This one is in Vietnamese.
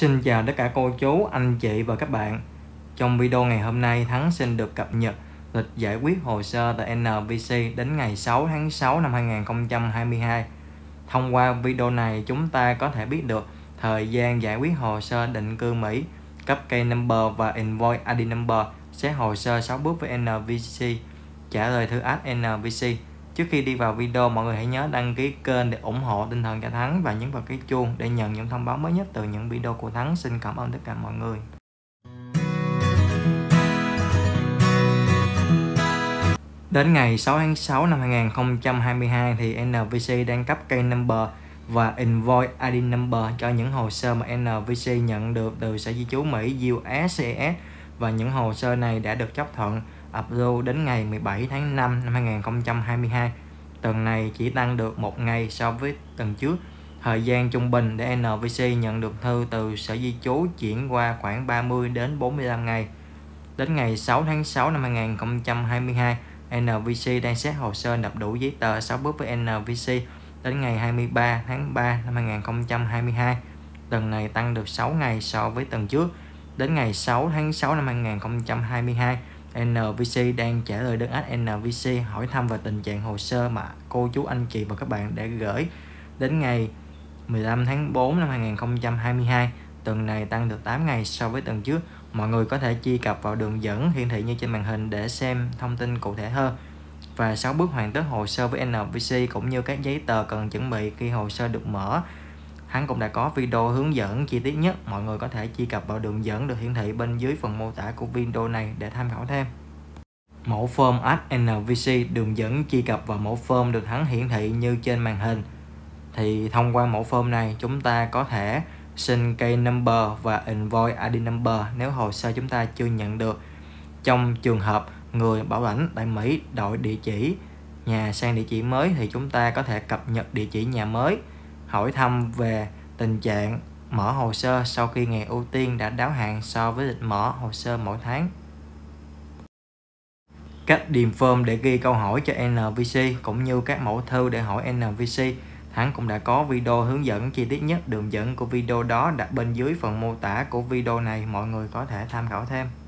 Xin chào tất cả cô chú, anh chị và các bạn. Trong video ngày hôm nay, Thắng xin được cập nhật lịch giải quyết hồ sơ tại NVC đến ngày 6 tháng 6 năm 2022. Thông qua video này, chúng ta có thể biết được thời gian giải quyết hồ sơ định cư Mỹ, cấp case number và invoice ID number, xét hồ sơ 6 bước với NVC, trả lời thử ách NVC. Trước khi đi vào video, mọi người hãy nhớ đăng ký kênh để ủng hộ tinh thần cho Thắng và nhấn vào cái chuông để nhận những thông báo mới nhất từ những video của Thắng. Xin cảm ơn tất cả mọi người. Đến ngày 6 tháng 6 năm 2022 thì NVC đang cấp case number và invoice ID number cho những hồ sơ mà NVC nhận được từ Sở Di trú Mỹ USCIS, và những hồ sơ này đã được chấp thuận approve đến ngày 17 tháng 5 năm 2022. Tuần này chỉ tăng được một ngày so với tuần trước. Thời gian trung bình để NVC nhận được thư từ Sở Di trú chuyển qua khoảng 30 đến 45 ngày. Đến ngày 6 tháng 6 năm 2022, NVC đang xét hồ sơ nộp đủ giấy tờ 6 bước với NVC đến ngày 23 tháng 3 năm 2022. Tuần này tăng được 6 ngày so với tuần trước. Đến ngày 6 tháng 6 năm 2022, NVC đang trả lời đơn ách NVC hỏi thăm về tình trạng hồ sơ mà cô chú anh chị và các bạn đã gửi đến ngày 15 tháng 4 năm 2022. Tuần này tăng được 8 ngày so với tuần trước. Mọi người có thể truy cập vào đường dẫn hiển thị như trên màn hình để xem thông tin cụ thể hơn. Và 6 bước hoàn tất hồ sơ với NVC cũng như các giấy tờ cần chuẩn bị khi hồ sơ được mở, hắn cũng đã có video hướng dẫn chi tiết nhất. Mọi người có thể truy cập vào đường dẫn được hiển thị bên dưới phần mô tả của video này để tham khảo thêm. Mẫu form add NVC, đường dẫn truy cập vào mẫu form được hắn hiển thị như trên màn hình. Thì thông qua mẫu form này, chúng ta có thể xin case number và invoice ID number nếu hồ sơ chúng ta chưa nhận được. Trong trường hợp người bảo lãnh tại Mỹ đổi địa chỉ nhà sang địa chỉ mới thì chúng ta có thể cập nhật địa chỉ nhà mới, hỏi thăm về tình trạng mở hồ sơ sau khi ngày ưu tiên đã đáo hạn so với lịch mở hồ sơ mỗi tháng. Cách điền form để ghi câu hỏi cho NVC cũng như các mẫu thư để hỏi NVC, hắn cũng đã có video hướng dẫn chi tiết nhất. Đường dẫn của video đó đặt bên dưới phần mô tả của video này, mọi người có thể tham khảo thêm.